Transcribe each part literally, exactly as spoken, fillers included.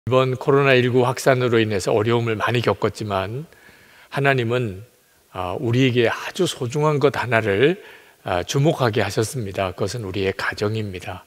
이번 코로나십구 확산으로 인해서 어려움을 많이 겪었지만 하나님은 우리에게 아주 소중한 것 하나를 주목하게 하셨습니다. 그것은 우리의 가정입니다.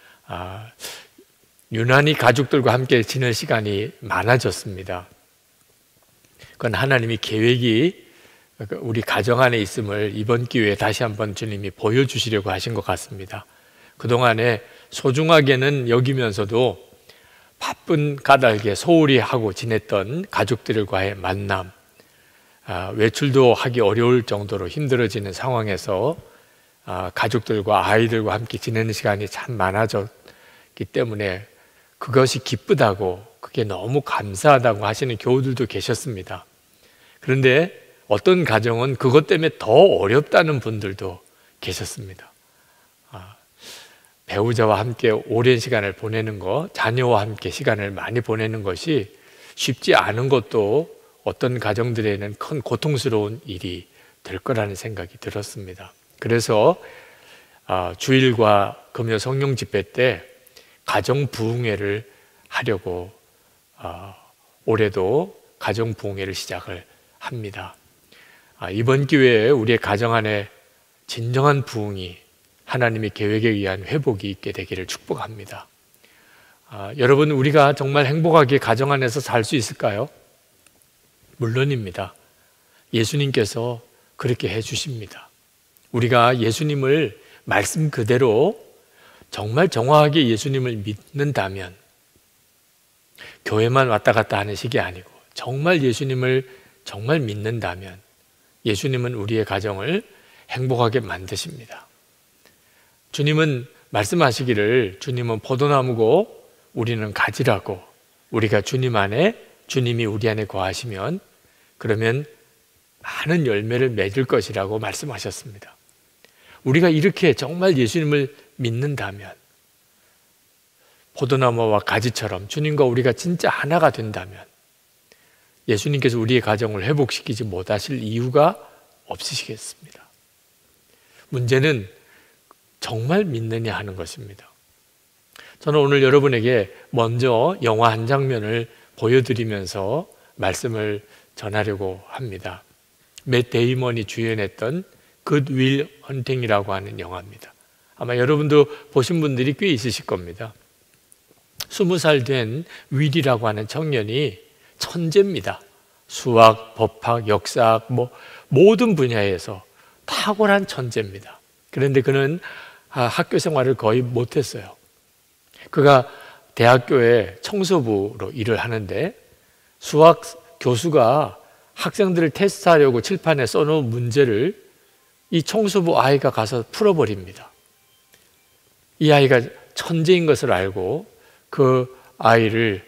유난히 가족들과 함께 지낼 시간이 많아졌습니다. 그건 하나님이 계획이 우리 가정 안에 있음을 이번 기회에 다시 한번 주님이 보여주시려고 하신 것 같습니다. 그동안에 소중하게는 여기면서도 바쁜 까닭에 소홀히 하고 지냈던 가족들과의 만남, 아, 외출도 하기 어려울 정도로 힘들어지는 상황에서 아, 가족들과 아이들과 함께 지내는 시간이 참 많아졌기 때문에 그것이 기쁘다고, 그게 너무 감사하다고 하시는 교우들도 계셨습니다. 그런데 어떤 가정은 그것 때문에 더 어렵다는 분들도 계셨습니다. 아, 배우자와 함께 오랜 시간을 보내는 것, 자녀와 함께 시간을 많이 보내는 것이 쉽지 않은 것도 어떤 가정들에는 큰 고통스러운 일이 될 거라는 생각이 들었습니다. 그래서 주일과 금요 성령 집회 때 가정 부흥회를 하려고 올해도 가정 부흥회를 시작을 합니다. 이번 기회에 우리의 가정 안에 진정한 부흥이, 하나님의 계획에 의한 회복이 있게 되기를 축복합니다. 아, 여러분, 우리가 정말 행복하게 가정 안에서 살 수 있을까요? 물론입니다. 예수님께서 그렇게 해주십니다. 우리가 예수님을 말씀 그대로 정말 정확하게 예수님을 믿는다면, 교회만 왔다 갔다 하는 식이 아니고 정말 예수님을 정말 믿는다면 예수님은 우리의 가정을 행복하게 만드십니다. 주님은 말씀하시기를, 주님은 포도나무고 우리는 가지라고, 우리가 주님 안에, 주님이 우리 안에 거하시면 그러면 많은 열매를 맺을 것이라고 말씀하셨습니다. 우리가 이렇게 정말 예수님을 믿는다면, 포도나무와 가지처럼 주님과 우리가 진짜 하나가 된다면 예수님께서 우리의 가정을 회복시키지 못하실 이유가 없으시겠습니다. 문제는 정말 믿느냐 하는 것입니다. 저는 오늘 여러분에게 먼저 영화 한 장면을 보여드리면서 말씀을 전하려고 합니다. 맷 데이먼이 주연했던 굿 윌 헌팅이라고 하는 영화입니다. 아마 여러분도 보신 분들이 꽤 있으실 겁니다. 스무 살 된 윌이라고 하는 청년이 천재입니다. 수학, 법학, 역사학, 뭐 모든 분야에서 탁월한 천재입니다. 그런데 그는 학교 생활을 거의 못했어요. 그가 대학교에 청소부로 일을 하는데 수학 교수가 학생들을 테스트하려고 칠판에 써놓은 문제를 이 청소부 아이가 가서 풀어버립니다. 이 아이가 천재인 것을 알고 그 아이를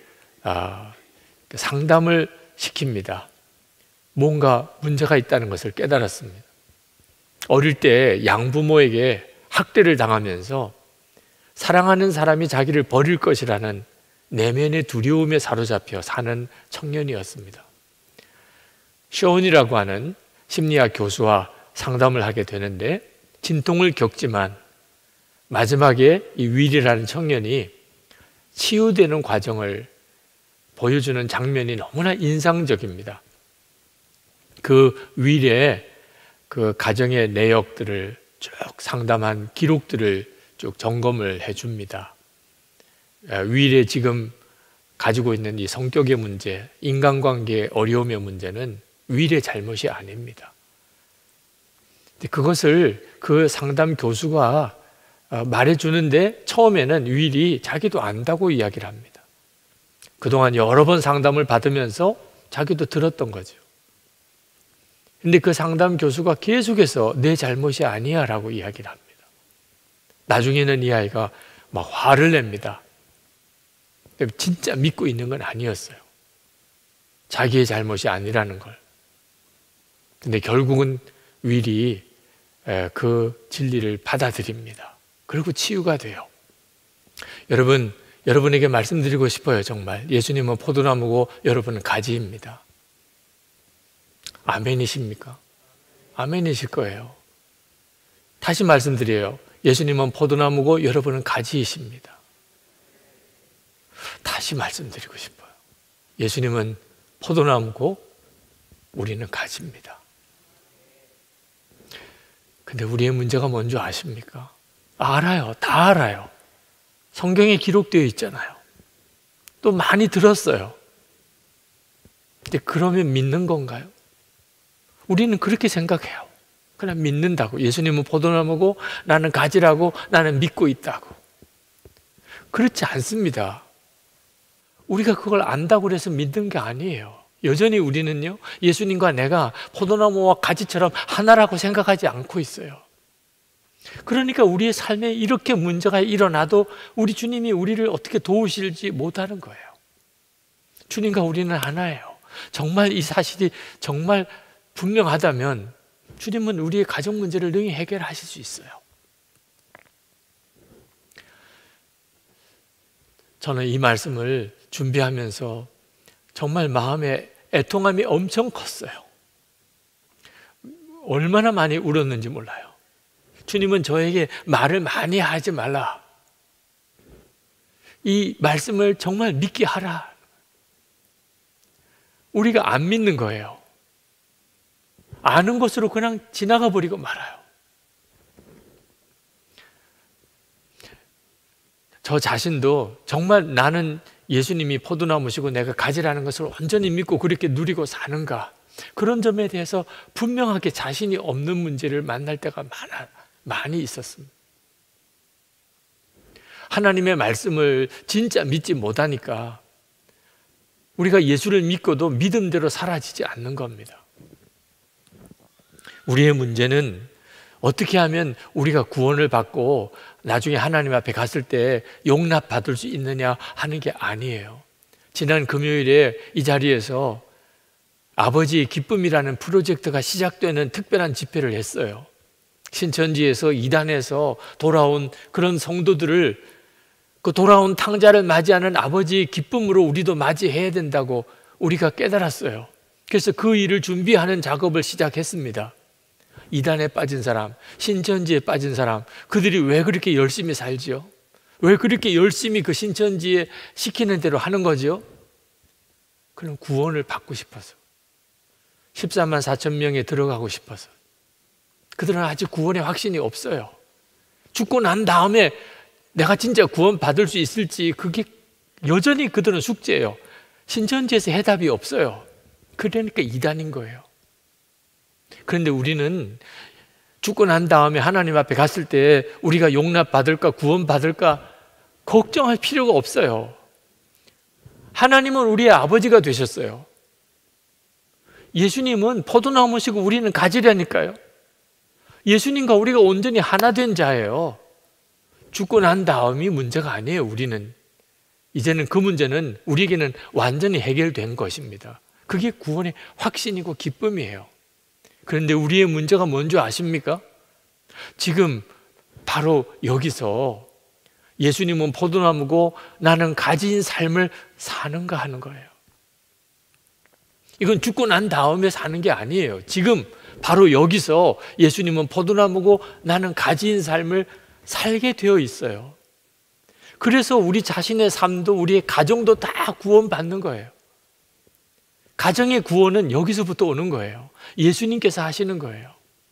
상담을 시킵니다. 뭔가 문제가 있다는 것을 깨달았습니다. 어릴 때 양부모에게 학대를 당하면서 사랑하는 사람이 자기를 버릴 것이라는 내면의 두려움에 사로잡혀 사는 청년이었습니다. 쇼온이라고 하는 심리학 교수와 상담을 하게 되는데 진통을 겪지만 마지막에 이 윌이라는 청년이 치유되는 과정을 보여주는 장면이 너무나 인상적입니다. 그 윌의 그 가정의 내역들을 쭉 상담한 기록들을 쭉 점검을 해줍니다. 윌의 지금 가지고 있는 이 성격의 문제, 인간관계의 어려움의 문제는 윌의 잘못이 아닙니다. 그것을 그 상담 교수가 말해주는데 처음에는 윌이 자기도 안다고 이야기를 합니다. 그동안 여러 번 상담을 받으면서 자기도 들었던 거죠. 근데 그 상담 교수가 계속해서 내 잘못이 아니야 라고 이야기를 합니다. 나중에는 이 아이가 막 화를 냅니다. 진짜 믿고 있는 건 아니었어요. 자기의 잘못이 아니라는 걸. 근데 결국은 윌이 그 진리를 받아들입니다. 그리고 치유가 돼요. 여러분, 여러분에게 말씀드리고 싶어요. 정말 예수님은 포도나무고 여러분은 가지입니다. 아멘이십니까? 아멘이실 거예요. 다시 말씀드려요. 예수님은 포도나무고 여러분은 가지이십니다. 다시 말씀드리고 싶어요. 예수님은 포도나무고 우리는 가지입니다. 근데 우리의 문제가 뭔지 아십니까? 알아요. 다 알아요. 성경에 기록되어 있잖아요. 또 많이 들었어요. 근데 그러면 믿는 건가요? 우리는 그렇게 생각해요. 그냥 믿는다고. 예수님은 포도나무고 나는 가지라고, 나는 믿고 있다고. 그렇지 않습니다. 우리가 그걸 안다고 해서 믿는 게 아니에요. 여전히 우리는요, 예수님과 내가 포도나무와 가지처럼 하나라고 생각하지 않고 있어요. 그러니까 우리의 삶에 이렇게 문제가 일어나도 우리 주님이 우리를 어떻게 도우실지 못하는 거예요. 주님과 우리는 하나예요. 정말 이 사실이 정말 분명하다면 주님은 우리의 가정 문제를 능히 해결하실 수 있어요. 저는 이 말씀을 준비하면서 정말 마음에 애통함이 엄청 컸어요. 얼마나 많이 울었는지 몰라요. 주님은 저에게 말을 많이 하지 말라. 이 말씀을 정말 믿게 하라. 우리가 안 믿는 거예요. 아는 것으로 그냥 지나가 버리고 말아요. 저 자신도 정말 나는 예수님이 포도나무시고 내가 가지라는 것을 온전히 믿고 그렇게 누리고 사는가, 그런 점에 대해서 분명하게 자신이 없는 문제를 만날 때가 많아, 많이 있었습니다. 하나님의 말씀을 진짜 믿지 못하니까 우리가 예수를 믿고도 믿음대로 사라지지 않는 겁니다. 우리의 문제는 어떻게 하면 우리가 구원을 받고 나중에 하나님 앞에 갔을 때 용납받을 수 있느냐 하는 게 아니에요. 지난 금요일에 이 자리에서 아버지의 기쁨이라는 프로젝트가 시작되는 특별한 집회를 했어요. 신천지에서 이단에서 돌아온 그런 성도들을, 그 돌아온 탕자를 맞이하는 아버지의 기쁨으로 우리도 맞이해야 된다고 우리가 깨달았어요. 그래서 그 일을 준비하는 작업을 시작했습니다. 이단에 빠진 사람, 신천지에 빠진 사람, 그들이 왜 그렇게 열심히 살지요? 왜 그렇게 열심히 그 신천지에 시키는 대로 하는 거죠? 그럼 구원을 받고 싶어서, 십사만 사천 명에 들어가고 싶어서. 그들은 아직 구원의 확신이 없어요. 죽고 난 다음에 내가 진짜 구원 받을 수 있을지, 그게 여전히 그들은 숙제예요. 신천지에서 해답이 없어요. 그러니까 이단인 거예요. 그런데 우리는 죽고 난 다음에 하나님 앞에 갔을 때 우리가 용납받을까 구원받을까 걱정할 필요가 없어요. 하나님은 우리의 아버지가 되셨어요. 예수님은 포도나무시고 우리는 가지라니까요. 예수님과 우리가 온전히 하나 된 자예요. 죽고 난 다음이 문제가 아니에요. 우리는 이제는 그 문제는 우리에게는 완전히 해결된 것입니다. 그게 구원의 확신이고 기쁨이에요. 그런데 우리의 문제가 뭔지 아십니까? 지금 바로 여기서 예수님은 포도나무고 나는 가지인 삶을 사는가 하는 거예요. 이건 죽고 난 다음에 사는 게 아니에요. 지금 바로 여기서 예수님은 포도나무고 나는 가지인 삶을 살게 되어 있어요. 그래서 우리 자신의 삶도 우리의 가정도 다 구원받는 거예요. 가정의 구원은 여기서부터 오는 거예요. 예수님께서 하시는 거예요.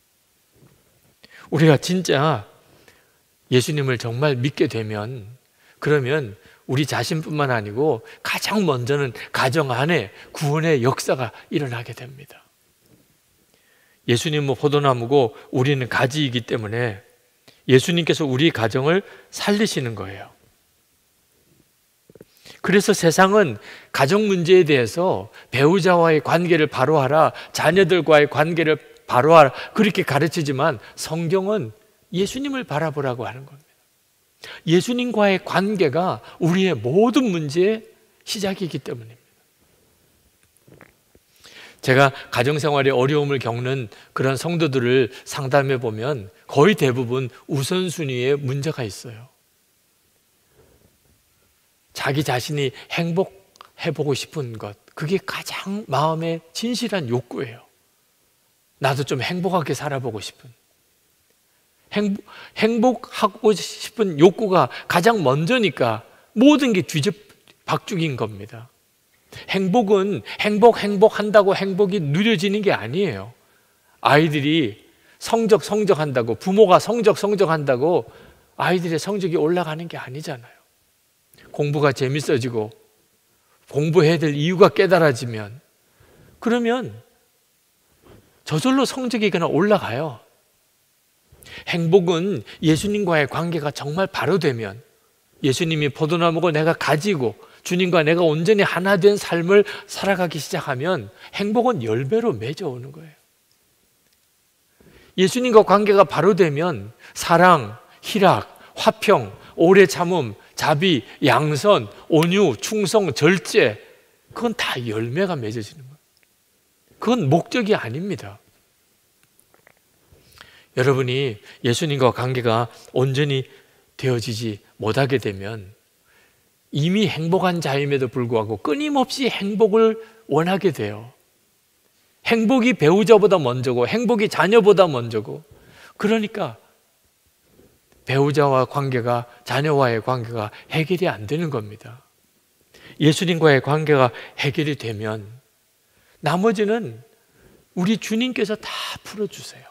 우리가 진짜 예수님을 정말 믿게 되면, 그러면 우리 자신뿐만 아니고 가장 먼저는 가정 안에 구원의 역사가 일어나게 됩니다. 예수님은 포도나무고 우리는 가지이기 때문에 예수님께서 우리 가정을 살리시는 거예요. 그래서 세상은 가정 문제에 대해서 배우자와의 관계를 바로 하라, 자녀들과의 관계를 바로 하라, 그렇게 가르치지만 성경은 예수님을 바라보라고 하는 겁니다. 예수님과의 관계가 우리의 모든 문제의 시작이기 때문입니다. 제가 가정생활에 어려움을 겪는 그런 성도들을 상담해 보면 거의 대부분 우선순위에 문제가 있어요. 자기 자신이 행복해보고 싶은 것, 그게 가장 마음의 진실한 욕구예요. 나도 좀 행복하게 살아보고 싶은, 행복, 행복하고 싶은 욕구가 가장 먼저니까 모든 게 뒤집, 박죽인 겁니다. 행복은 행복 행복한다고 행복이 누려지는 게 아니에요. 아이들이 성적 성적한다고, 부모가 성적 성적한다고 아이들의 성적이 올라가는 게 아니잖아요. 공부가 재밌어지고 공부해야 될 이유가 깨달아지면, 그러면 저절로 성적이 그냥 올라가요. 행복은 예수님과의 관계가 정말 바로 되면, 예수님이 포도나무고 내가 가지고 주님과 내가 온전히 하나 된 삶을 살아가기 시작하면 행복은 열 배로 맺어오는 거예요. 예수님과 관계가 바로 되면 사랑, 희락, 화평, 오래 참음, 자비, 양선, 온유, 충성, 절제, 그건 다 열매가 맺어지는 거예요. 그건 목적이 아닙니다. 여러분이 예수님과 관계가 온전히 되어지지 못하게 되면 이미 행복한 자임에도 불구하고 끊임없이 행복을 원하게 돼요. 행복이 배우자보다 먼저고 행복이 자녀보다 먼저고, 그러니까 배우자와 관계가, 자녀와의 관계가 해결이 안 되는 겁니다. 예수님과의 관계가 해결이 되면 나머지는 우리 주님께서 다 풀어주세요.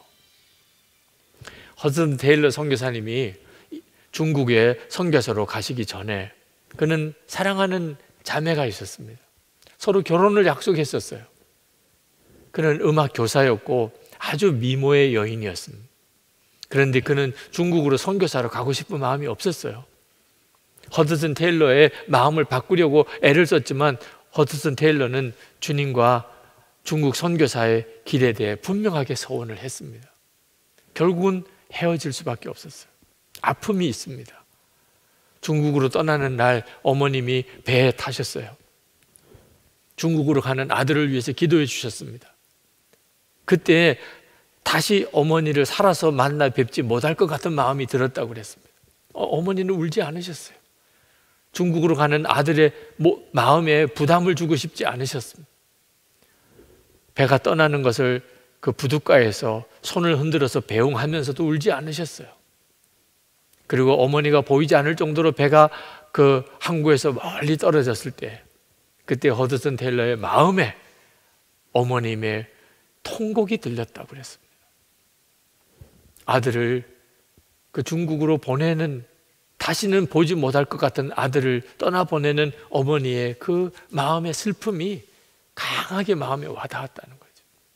허슨 테일러 선교사님이 중국에 선교사로 가시기 전에 그는 사랑하는 자매가 있었습니다. 서로 결혼을 약속했었어요. 그는 음악 교사였고 아주 미모의 여인이었습니다. 그런데 그는 중국으로 선교사로 가고 싶은 마음이 없었어요. 허드슨 테일러의 마음을 바꾸려고 애를 썼지만 허드슨 테일러는 주님과 중국 선교사의 길에 대해 분명하게 서원을 했습니다. 결국은 헤어질 수밖에 없었어요. 아픔이 있습니다. 중국으로 떠나는 날 어머님이 배에 타셨어요. 중국으로 가는 아들을 위해서 기도해 주셨습니다. 그때 다시 어머니를 살아서 만나 뵙지 못할 것 같은 마음이 들었다고 그랬습니다. 어, 어머니는 울지 않으셨어요. 중국으로 가는 아들의 마음에 부담을 주고 싶지 않으셨습니다. 배가 떠나는 것을 그 부둣가에서 손을 흔들어서 배웅하면서도 울지 않으셨어요. 그리고 어머니가 보이지 않을 정도로 배가 그 항구에서 멀리 떨어졌을 때, 그때 허드슨 테일러의 마음에 어머님의 통곡이 들렸다고 그랬습니다. 아들을 그 중국으로 보내는, 다시는 보지 못할 것 같은 아들을 떠나보내는 어머니의 그 마음의 슬픔이 강하게 마음에 와닿았다는 거죠.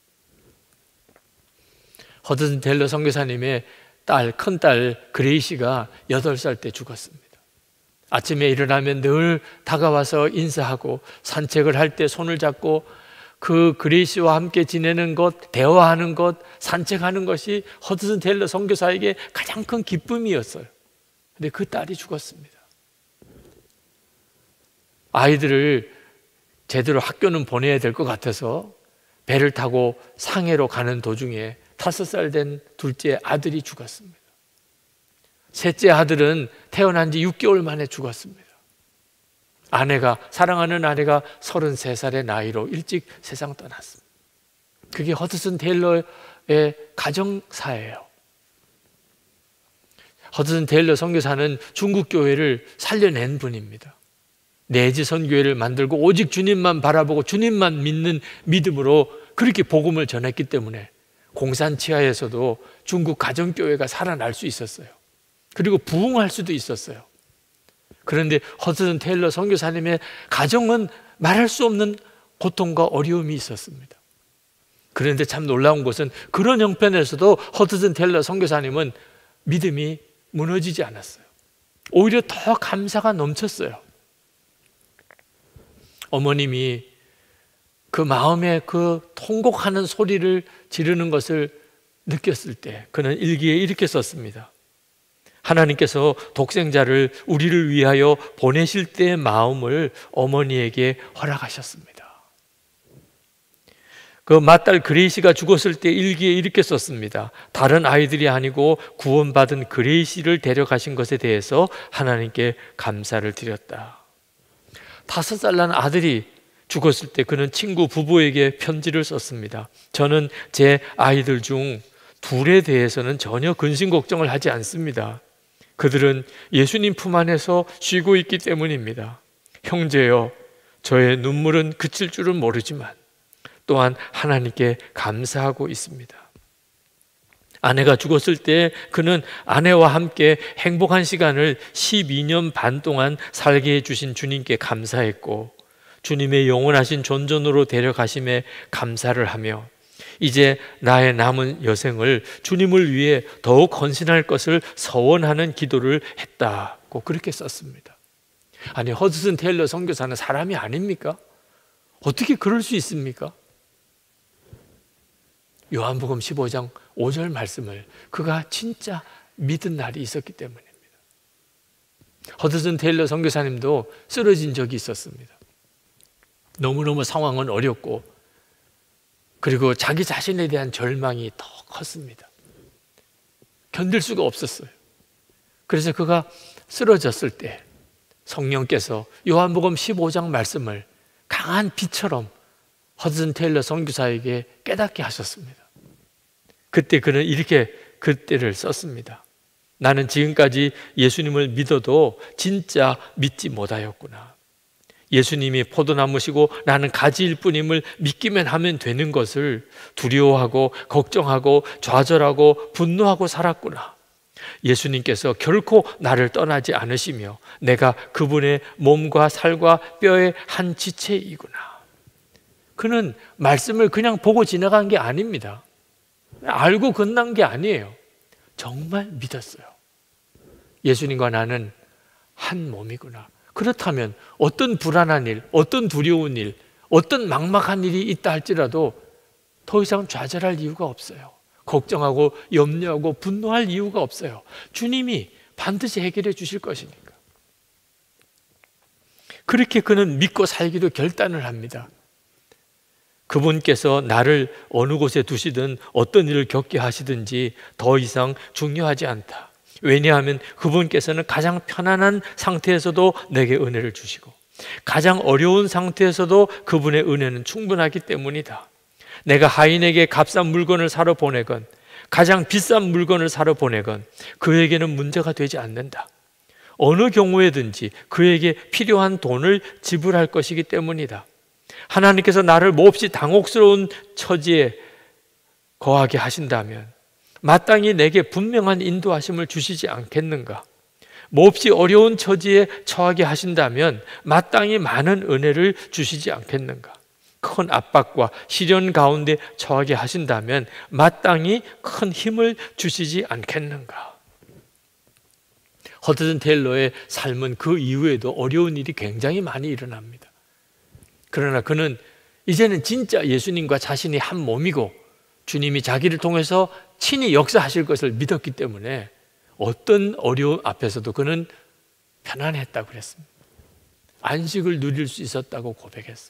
허드슨 테일러 선교사님의 딸, 큰딸 그레이시가 여덟 살 때 죽었습니다. 아침에 일어나면 늘 다가와서 인사하고 산책을 할 때 손을 잡고 그 그레이시와 함께 지내는 것, 대화하는 것, 산책하는 것이 허드슨 테일러 선교사에게 가장 큰 기쁨이었어요. 근데 그 딸이 죽었습니다. 아이들을 제대로 학교는 보내야 될 것 같아서 배를 타고 상해로 가는 도중에 다섯 살 된 둘째 아들이 죽었습니다. 셋째 아들은 태어난 지 육 개월 만에 죽었습니다. 아내가, 사랑하는 아내가 서른세 살의 나이로 일찍 세상 떠났습니다. 그게 허드슨 테일러의 가정사예요. 허드슨 테일러 선교사는 중국 교회를 살려낸 분입니다. 내지 선교회를 만들고 오직 주님만 바라보고 주님만 믿는 믿음으로 그렇게 복음을 전했기 때문에 공산 치하에서도 중국 가정교회가 살아날 수 있었어요. 그리고 부흥할 수도 있었어요. 그런데 허드슨 테일러 선교사님의 가정은 말할 수 없는 고통과 어려움이 있었습니다. 그런데 참 놀라운 것은 그런 형편에서도 허드슨 테일러 선교사님은 믿음이 무너지지 않았어요. 오히려 더 감사가 넘쳤어요. 어머님이 그 마음에 그 통곡하는 소리를 지르는 것을 느꼈을 때 그는 일기에 이렇게 썼습니다. 하나님께서 독생자를 우리를 위하여 보내실 때의 마음을 어머니에게 허락하셨습니다. 그 맏딸 그레이시가 죽었을 때 일기에 이렇게 썼습니다. 다른 아이들이 아니고 구원받은 그레이시를 데려가신 것에 대해서 하나님께 감사를 드렸다. 다섯 살 난 아들이 죽었을 때 그는 친구 부부에게 편지를 썼습니다. 저는 제 아이들 중 둘에 대해서는 전혀 근심 걱정을 하지 않습니다. 그들은 예수님 품 안에서 쉬고 있기 때문입니다. 형제여, 저의 눈물은 그칠 줄은 모르지만 또한 하나님께 감사하고 있습니다. 아내가 죽었을 때 그는 아내와 함께 행복한 시간을 십이 년 반 동안 살게 해주신 주님께 감사했고, 주님의 영원하신 존전으로 데려가심에 감사를 하며 이제 나의 남은 여생을 주님을 위해 더욱 헌신할 것을 서원하는 기도를 했다고 그렇게 썼습니다. 아니, 허드슨 테일러 선교사는 사람이 아닙니까? 어떻게 그럴 수 있습니까? 요한복음 십오 장 오 절 말씀을 그가 진짜 믿은 날이 있었기 때문입니다. 허드슨 테일러 선교사님도 쓰러진 적이 있었습니다. 너무너무 상황은 어렵고, 그리고 자기 자신에 대한 절망이 더 컸습니다. 견딜 수가 없었어요. 그래서 그가 쓰러졌을 때 성령께서 요한복음 십오 장 말씀을 강한 비처럼 허드슨 테일러 선교사에게 깨닫게 하셨습니다. 그때 그는 이렇게 그때를 썼습니다. 나는 지금까지 예수님을 믿어도 진짜 믿지 못하였구나. 예수님이 포도나무시고 나는 가지일 뿐임을 믿기만 하면 되는 것을 두려워하고 걱정하고 좌절하고 분노하고 살았구나. 예수님께서 결코 나를 떠나지 않으시며 내가 그분의 몸과 살과 뼈의 한 지체이구나. 그는 말씀을 그냥 보고 지나간 게 아닙니다. 알고 끝난 게 아니에요. 정말 믿었어요. 예수님과 나는 한 몸이구나. 그렇다면 어떤 불안한 일, 어떤 두려운 일, 어떤 막막한 일이 있다 할지라도 더 이상 좌절할 이유가 없어요. 걱정하고 염려하고 분노할 이유가 없어요. 주님이 반드시 해결해 주실 것이니까. 그렇게 그는 믿고 살기로 결단을 합니다. 그분께서 나를 어느 곳에 두시든 어떤 일을 겪게 하시든지 더 이상 중요하지 않다. 왜냐하면 그분께서는 가장 편안한 상태에서도 내게 은혜를 주시고 가장 어려운 상태에서도 그분의 은혜는 충분하기 때문이다. 내가 하인에게 값싼 물건을 사러 보내건 가장 비싼 물건을 사러 보내건 그에게는 문제가 되지 않는다. 어느 경우에든지 그에게 필요한 돈을 지불할 것이기 때문이다. 하나님께서 나를 몹시 당혹스러운 처지에 거하게 하신다면 마땅히 내게 분명한 인도하심을 주시지 않겠는가? 몹시 어려운 처지에 처하게 하신다면 마땅히 많은 은혜를 주시지 않겠는가? 큰 압박과 시련 가운데 처하게 하신다면 마땅히 큰 힘을 주시지 않겠는가? 허드슨 테일러의 삶은 그 이후에도 어려운 일이 굉장히 많이 일어납니다. 그러나 그는 이제는 진짜 예수님과 자신이 한 몸이고 주님이 자기를 통해서 친히 역사하실 것을 믿었기 때문에 어떤 어려움 앞에서도 그는 편안했다고 그랬습니다. 안식을 누릴 수 있었다고 고백했습니다.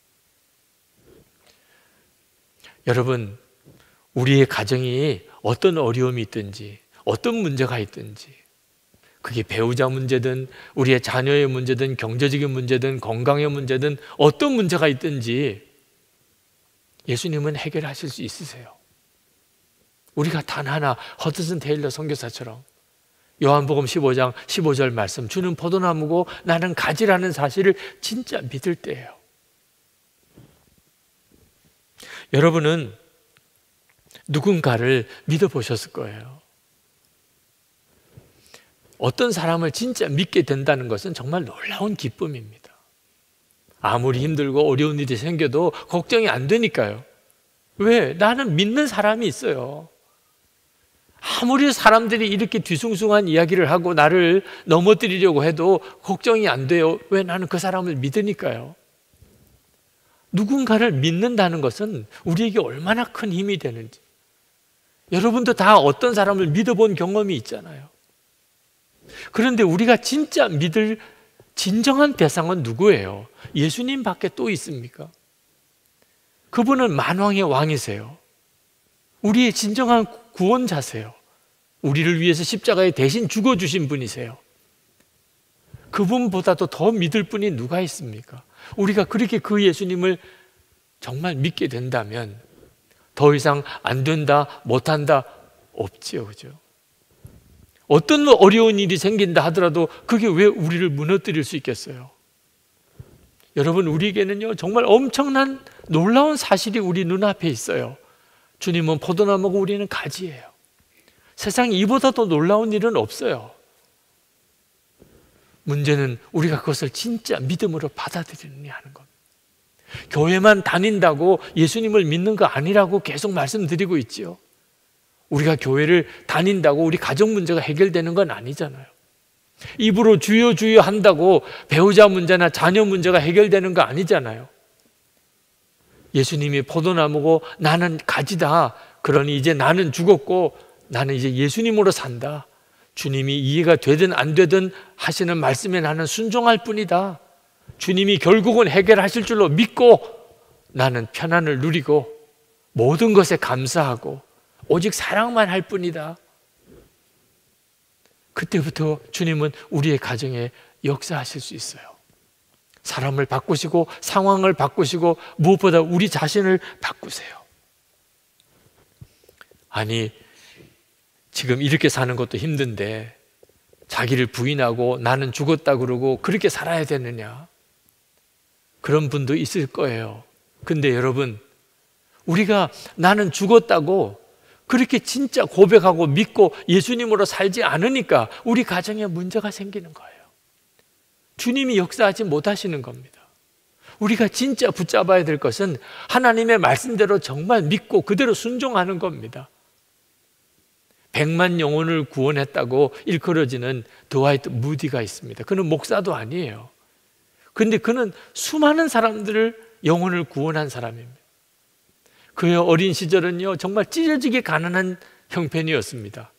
여러분, 우리의 가정이 어떤 어려움이 있든지 어떤 문제가 있든지 그게 배우자 문제든 우리의 자녀의 문제든 경제적인 문제든 건강의 문제든 어떤 문제가 있든지 예수님은 해결하실 수 있으세요. 우리가 단 하나 허드슨 테일러 선교사처럼 요한복음 십오 장 십오 절 말씀 주는 포도나무고 나는 가지라는 사실을 진짜 믿을 때예요. 여러분은 누군가를 믿어보셨을 거예요. 어떤 사람을 진짜 믿게 된다는 것은 정말 놀라운 기쁨입니다. 아무리 힘들고 어려운 일이 생겨도 걱정이 안 되니까요. 왜? 나는 믿는 사람이 있어요. 아무리 사람들이 이렇게 뒤숭숭한 이야기를 하고 나를 넘어뜨리려고 해도 걱정이 안 돼요. 왜? 나는 그 사람을 믿으니까요. 누군가를 믿는다는 것은 우리에게 얼마나 큰 힘이 되는지. 여러분도 다 어떤 사람을 믿어본 경험이 있잖아요. 그런데 우리가 진짜 믿을 진정한 대상은 누구예요? 예수님밖에 또 있습니까? 그분은 만왕의 왕이세요. 우리의 진정한 구원자세요. 우리를 위해서 십자가에 대신 죽어주신 분이세요. 그분보다도 더 믿을 분이 누가 있습니까? 우리가 그렇게 그 예수님을 정말 믿게 된다면 더 이상 안 된다, 못한다 없지요, 그죠? 어떤 어려운 일이 생긴다 하더라도 그게 왜 우리를 무너뜨릴 수 있겠어요? 여러분, 우리에게는요 정말 엄청난 놀라운 사실이 우리 눈앞에 있어요. 주님은 포도나무고 우리는 가지예요. 세상에 이보다 더 놀라운 일은 없어요. 문제는 우리가 그것을 진짜 믿음으로 받아들이느냐 하는 겁니다. 교회만 다닌다고 예수님을 믿는 거 아니라고 계속 말씀드리고 있지요. 우리가 교회를 다닌다고 우리 가정 문제가 해결되는 건 아니잖아요. 입으로 주여 주여 한다고 배우자 문제나 자녀 문제가 해결되는 거 아니잖아요. 예수님이 포도나무고 나는 가지다. 그러니 이제 나는 죽었고 나는 이제 예수님으로 산다. 주님이 이해가 되든 안 되든 하시는 말씀에 나는 순종할 뿐이다. 주님이 결국은 해결하실 줄로 믿고 나는 편안을 누리고 모든 것에 감사하고 오직 사랑만 할 뿐이다. 그때부터 주님은 우리의 가정에 역사하실 수 있어요. 사람을 바꾸시고 상황을 바꾸시고 무엇보다 우리 자신을 바꾸세요. 아니, 지금 이렇게 사는 것도 힘든데 자기를 부인하고 나는 죽었다 그러고 그렇게 살아야 되느냐? 그런 분도 있을 거예요. 근데 여러분, 우리가 나는 죽었다고 그렇게 진짜 고백하고 믿고 예수님으로 살지 않으니까 우리 가정에 문제가 생기는 거예요. 주님이 역사하지 못하시는 겁니다. 우리가 진짜 붙잡아야 될 것은 하나님의 말씀대로 정말 믿고 그대로 순종하는 겁니다. 백만 영혼을 구원했다고 일컬어지는 드와이트 무디가 있습니다. 그는 목사도 아니에요. 근데 그는 수많은 사람들을 영혼을 구원한 사람입니다. 그의 어린 시절은요 정말 찢어지게 가난한 형편이었습니다.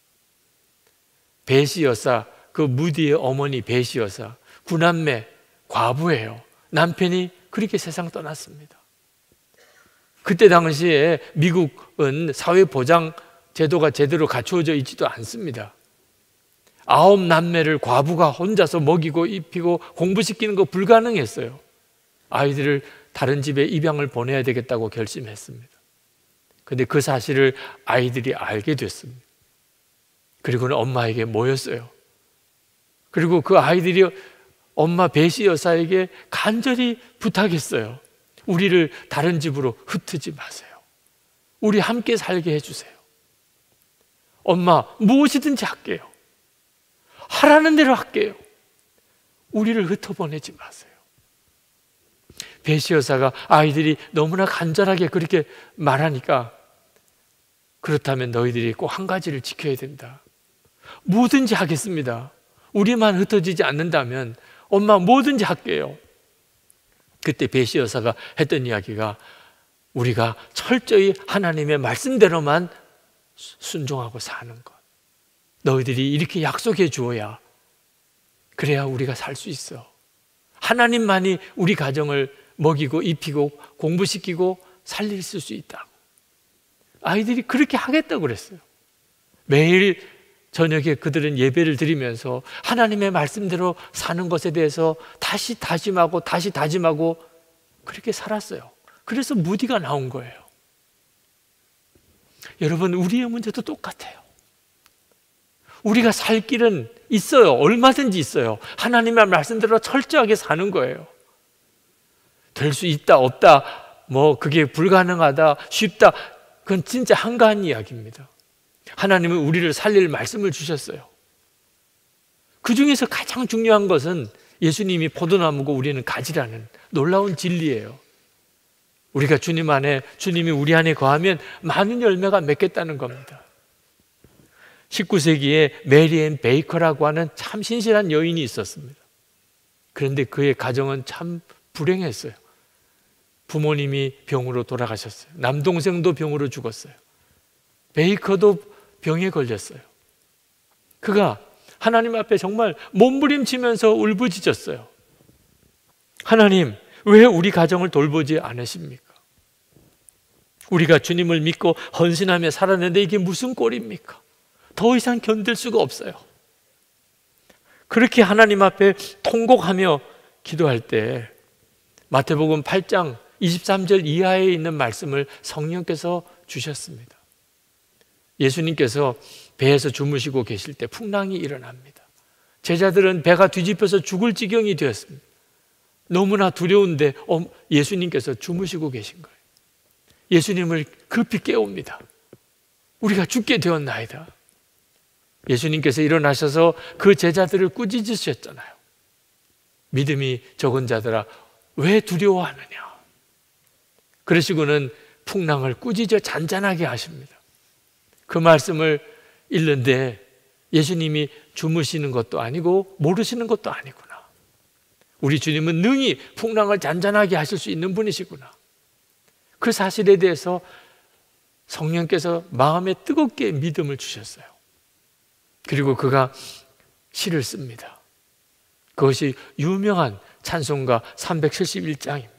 베시 여사, 그 무디의 어머니 베시 여사, 구남매, 과부예요. 남편이 그렇게 세상 떠났습니다. 그때 당시에 미국은 사회보장 제도가 제대로 갖추어져 있지도 않습니다. 아홉 남매를 과부가 혼자서 먹이고 입히고 공부시키는 거 불가능했어요. 아이들을 다른 집에 입양을 보내야 되겠다고 결심했습니다. 그런데 그 사실을 아이들이 알게 됐습니다. 그리고는 엄마에게 모였어요. 그리고 그 아이들이 엄마 베시 여사에게 간절히 부탁했어요. 우리를 다른 집으로 흩지 마세요. 우리 함께 살게 해주세요. 엄마, 무엇이든지 할게요. 하라는 대로 할게요. 우리를 흩어보내지 마세요. 베시 여사가 아이들이 너무나 간절하게 그렇게 말하니까, 그렇다면 너희들이 꼭 한 가지를 지켜야 된다. 뭐든지 하겠습니다. 우리만 흩어지지 않는다면 엄마 뭐든지 할게요. 그때 베시 여사가 했던 이야기가, 우리가 철저히 하나님의 말씀대로만 순종하고 사는 것. 너희들이 이렇게 약속해 주어야, 그래야 우리가 살 수 있어. 하나님만이 우리 가정을 먹이고 입히고 공부시키고 살릴 수 있다고. 아이들이 그렇게 하겠다고 그랬어요. 매일 저녁에 그들은 예배를 드리면서 하나님의 말씀대로 사는 것에 대해서 다시 다짐하고 다시 다짐하고 그렇게 살았어요. 그래서 무디가 나온 거예요. 여러분, 우리의 문제도 똑같아요. 우리가 살 길은 있어요. 얼마든지 있어요. 하나님의 말씀대로 철저하게 사는 거예요. 될 수 있다 없다, 뭐 그게 불가능하다 쉽다, 그건 진짜 한가한 이야기입니다. 하나님은 우리를 살릴 말씀을 주셨어요. 그 중에서 가장 중요한 것은 예수님이 포도나무고 우리는 가지라는 놀라운 진리예요. 우리가 주님 안에, 주님이 우리 안에 거하면 많은 열매가 맺겠다는 겁니다. 십구 세기에 메리 앤 베이커라고 하는 참 신실한 여인이 있었습니다. 그런데 그의 가정은 참 불행했어요. 부모님이 병으로 돌아가셨어요. 남동생도 병으로 죽었어요. 베이커도 병에 걸렸어요. 그가 하나님 앞에 정말 몸부림치면서 울부짖었어요. 하나님, 왜 우리 가정을 돌보지 않으십니까? 우리가 주님을 믿고 헌신하며 살았는데 이게 무슨 꼴입니까? 더 이상 견딜 수가 없어요. 그렇게 하나님 앞에 통곡하며 기도할 때 마태복음 팔 장 이십삼 절 이하에 있는 말씀을 성령께서 주셨습니다. 예수님께서 배에서 주무시고 계실 때 풍랑이 일어납니다. 제자들은 배가 뒤집혀서 죽을 지경이 되었습니다. 너무나 두려운데 예수님께서 주무시고 계신 거예요. 예수님을 급히 깨웁니다. 우리가 죽게 되었나이다. 예수님께서 일어나셔서 그 제자들을 꾸짖으셨잖아요. 믿음이 적은 자들아 왜 두려워하느냐. 그러시고는 풍랑을 꾸짖어 잔잔하게 하십니다. 그 말씀을 읽는데 예수님이 주무시는 것도 아니고 모르시는 것도 아니구나. 우리 주님은 능히 풍랑을 잔잔하게 하실 수 있는 분이시구나. 그 사실에 대해서 성령께서 마음에 뜨겁게 믿음을 주셨어요. 그리고 그가 시를 씁니다. 그것이 유명한 찬송가 삼백칠십일 장입니다.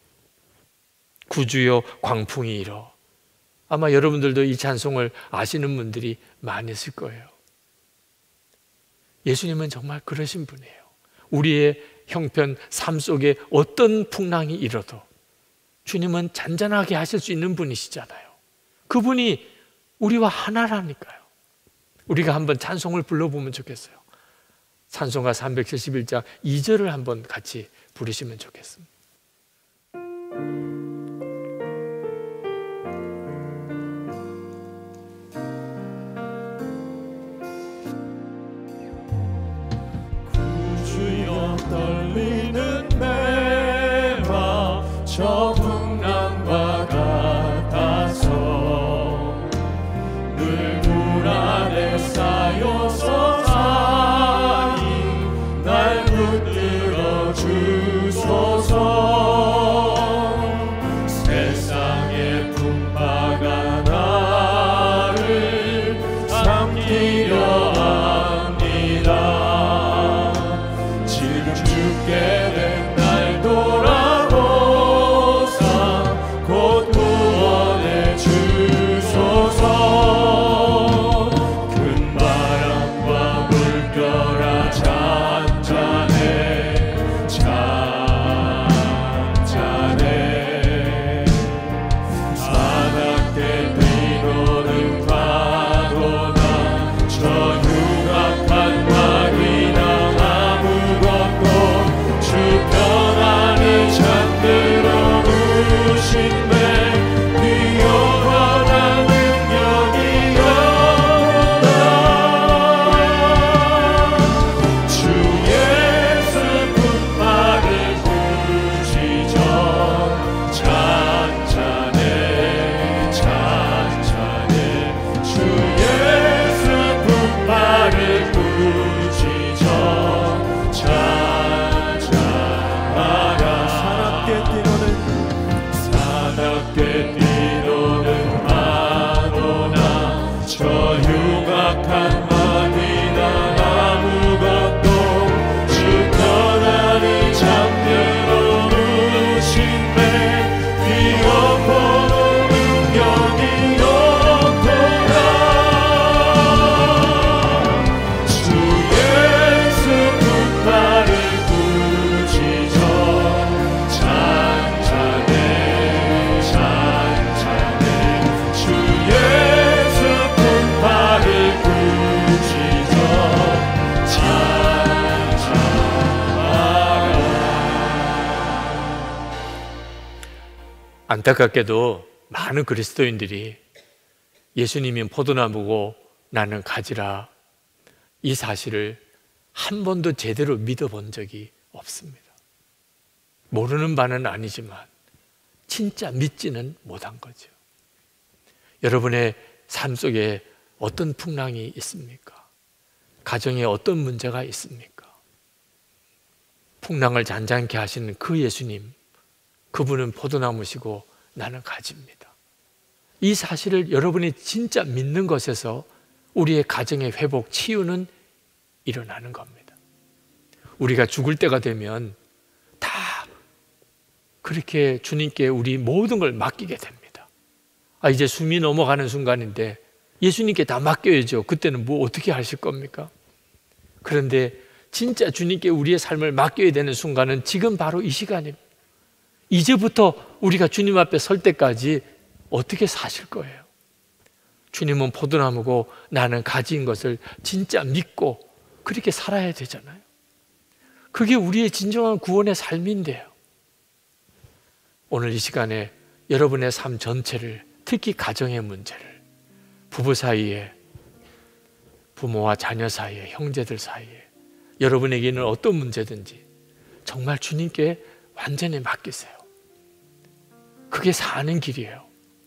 구주여 광풍이 일어. 아마 여러분들도 이 찬송을 아시는 분들이 많으실 거예요. 예수님은 정말 그러신 분이에요. 우리의 형편 삶 속에 어떤 풍랑이 일어도 주님은 잔잔하게 하실 수 있는 분이시잖아요. 그분이 우리와 하나라니까요. 우리가 한번 찬송을 불러보면 좋겠어요. 찬송가 삼백칠십일 장 이 절을 한번 같이 부르시면 좋겠습니다. 구주여 떨리는 배와 저 풍랑과 같아서 늘 물 안에 쌓여서 자리 날 붙들어 주소서. 세상의 풍파가 나를 삼키려 합니다. 지금 죽게 된 날 돌아보사 곧 구원해 주소서. 큰 바람과 물결아 잔잔해 잔잔해. 바닷게 뛰노는 파도나 저 흉악한 마귀나 아무것도 주 편안히 잠들어 누신 배 뛰어나갈 능력이 없다. 주 예수 분파를 부시죠. 잔잔해 잔잔해. 주 예수 분파를 부시죠. 잔잔하라. 사납게 뛰노는 사납게 뛰노는 파도나 저 흉악한 마귀나 아무것도 주 편안히 잠들어 누신 배 뛰어보는 능력이 없도다. 주 예수 분파를 부지저 잔잔해 잔잔해. 주 예수 분파를 부지저 잔잔하라. 안타깝게도 많은 그리스도인들이 예수님이 포도나무고 나는 가지라 이 사실을 한 번도 제대로 믿어본 적이 없습니다. 모르는 바는 아니지만 진짜 믿지는 못한 거죠. 여러분의 삶 속에 어떤 풍랑이 있습니까? 가정에 어떤 문제가 있습니까? 풍랑을 잔잔케 하시는 그 예수님, 그분은 포도나무시고 나는 가지입니다. 이 사실을 여러분이 진짜 믿는 것에서 우리의 가정의 회복, 치유는 일어나는 겁니다. 우리가 죽을 때가 되면 다 그렇게 주님께 우리 모든 걸 맡기게 됩니다. 아, 이제 숨이 넘어가는 순간인데 예수님께 다 맡겨야죠. 그때는 뭐 어떻게 하실 겁니까? 그런데 진짜 주님께 우리의 삶을 맡겨야 되는 순간은 지금 바로 이 시간입니다. 이제부터 우리가 주님 앞에 설 때까지 어떻게 사실 거예요? 주님은 포도나무고 나는 가지인 것을 진짜 믿고 그렇게 살아야 되잖아요. 그게 우리의 진정한 구원의 삶인데요. 오늘 이 시간에 여러분의 삶 전체를, 특히 가정의 문제를, 부부 사이에, 부모와 자녀 사이에, 형제들 사이에, 여러분에게는 어떤 문제든지 정말 주님께 완전히 맡기세요. 그게 사는 길이에요.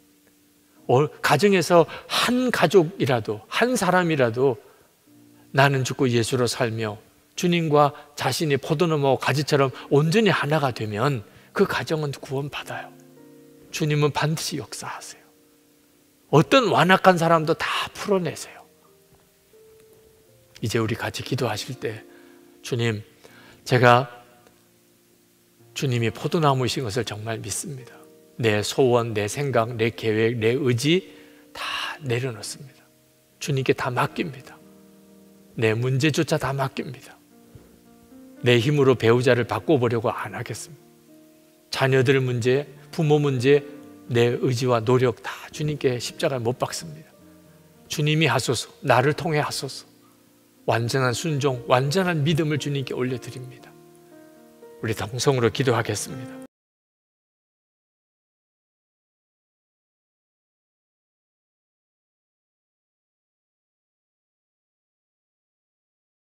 가정에서 한 가족이라도, 한 사람이라도 나는 죽고 예수로 살며 주님과 자신이 포도나무와 가지처럼 온전히 하나가 되면 그 가정은 구원받아요. 주님은 반드시 역사하세요. 어떤 완악한 사람도 다 풀어내세요. 이제 우리 같이 기도하실 때, 주님, 제가 주님이 포도나무이신 것을 정말 믿습니다. 내 소원, 내 생각, 내 계획, 내 의지 다 내려놓습니다. 주님께 다 맡깁니다. 내 문제조차 다 맡깁니다. 내 힘으로 배우자를 바꿔보려고 안 하겠습니다. 자녀들 문제, 부모 문제, 내 의지와 노력 다 주님께 십자가에 못 박습니다. 주님이 하소서, 나를 통해 하소서. 완전한 순종, 완전한 믿음을 주님께 올려드립니다. 우리 동성으로 기도하겠습니다.